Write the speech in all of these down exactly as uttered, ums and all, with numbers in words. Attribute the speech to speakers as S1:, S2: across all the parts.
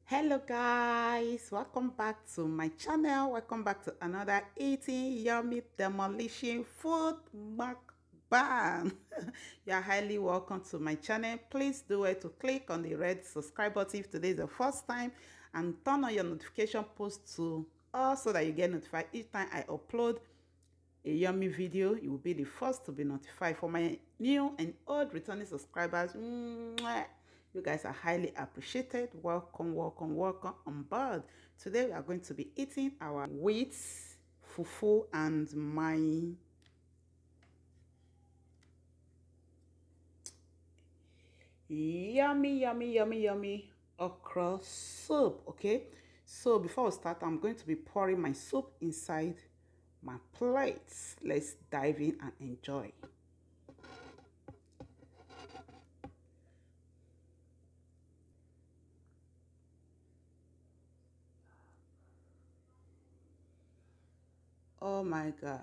S1: Hello guys, welcome back to my channel. Welcome back to another eating yummy demolition food mukbang. You are highly welcome to my channel. Please do it to click on the red subscribe button if today is the first time, and turn on your notification post to all so that you get notified each time I upload a yummy video. You will be the first to be notified. For my new and old returning subscribers, mwah, you guys are highly appreciated. Welcome, welcome, welcome on board. Today we are going to be eating our wheat fufu and my yummy, yummy, yummy, yummy okra soup. Okay, so before we start, I'm going to be pouring my soup inside my plates. Let's dive in and enjoy. Oh my god.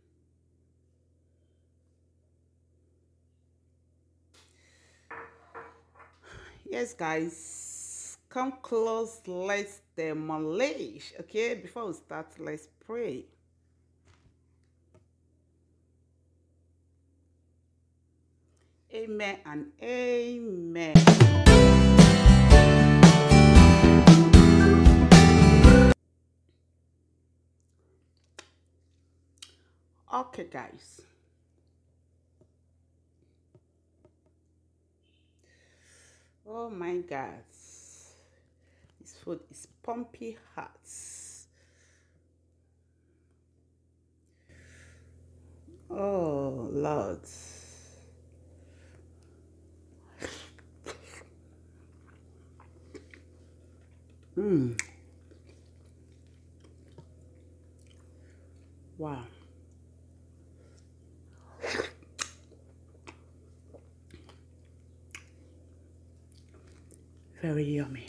S1: Yes guys, come close, let's demolish. Okay, before we start, let's pray. Amen and amen. Okay guys, oh my god, this food is pumpy hot. Oh Lord. Mm. Wow. Very yummy.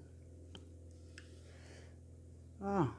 S1: Oh.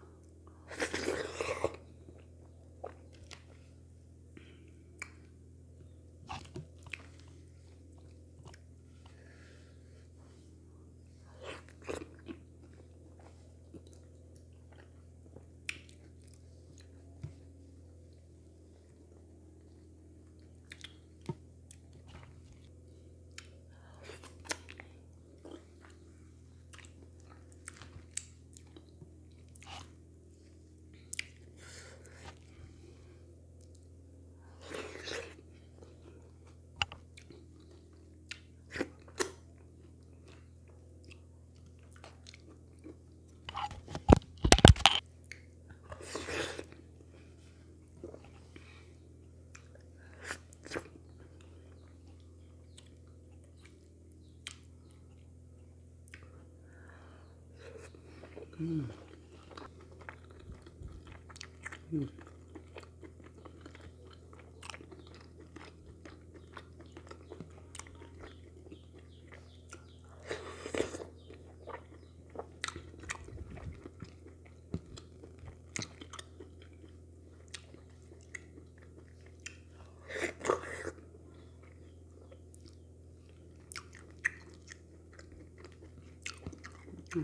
S1: Mm. Mm. Mm.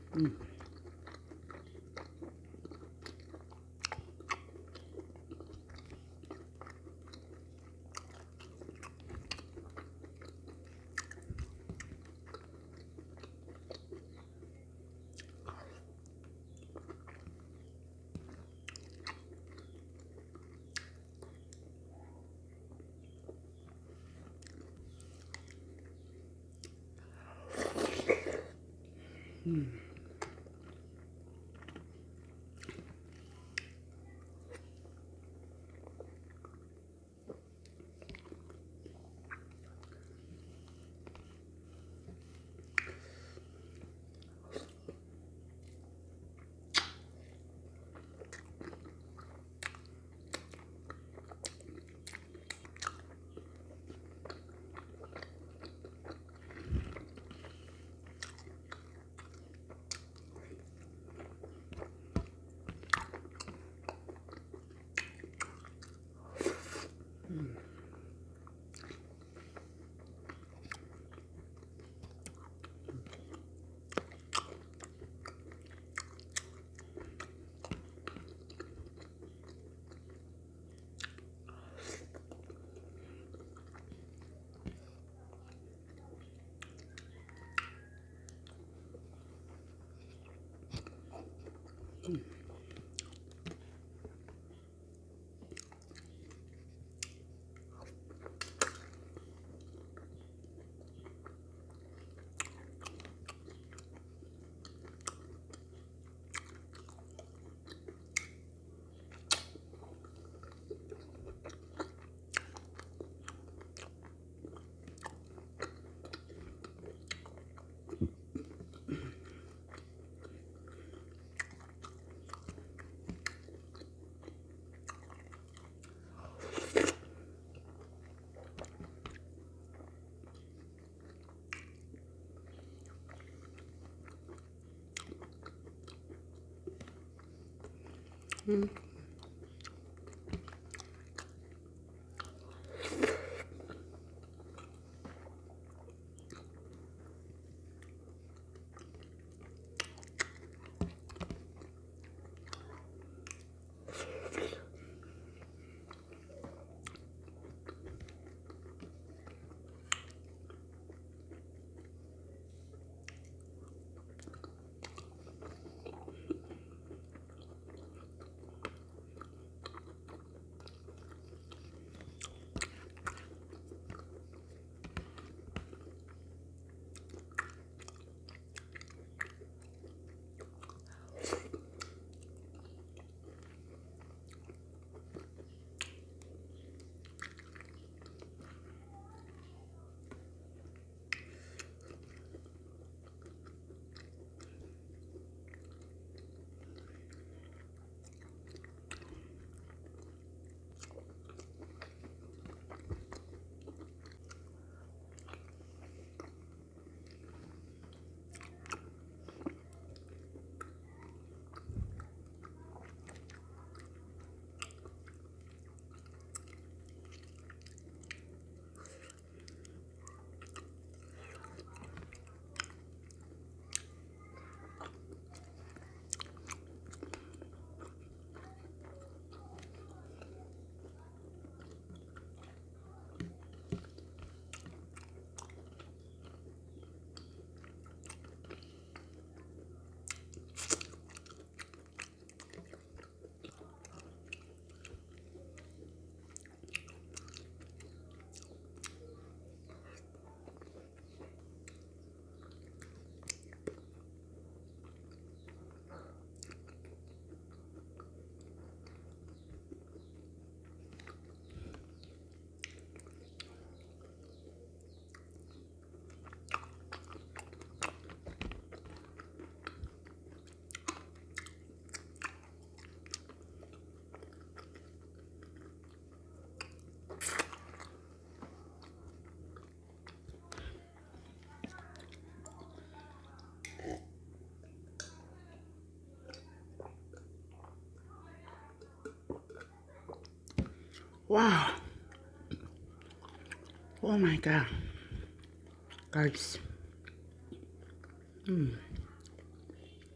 S1: Mm. Mm. Mm. Wow. Oh my god. Guys. Mm.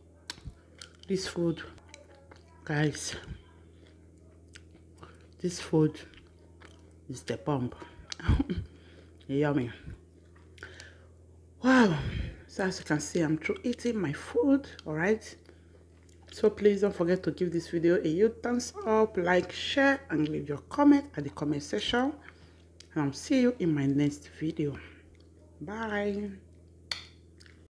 S1: This food, guys, this food is the bomb. Yummy. Wow. So as you can see, I'm through eating my food. All right. So please don't forget to give this video a huge thumbs up, like, share, and leave your comment at the comment section. And I'll see you in my next video. Bye.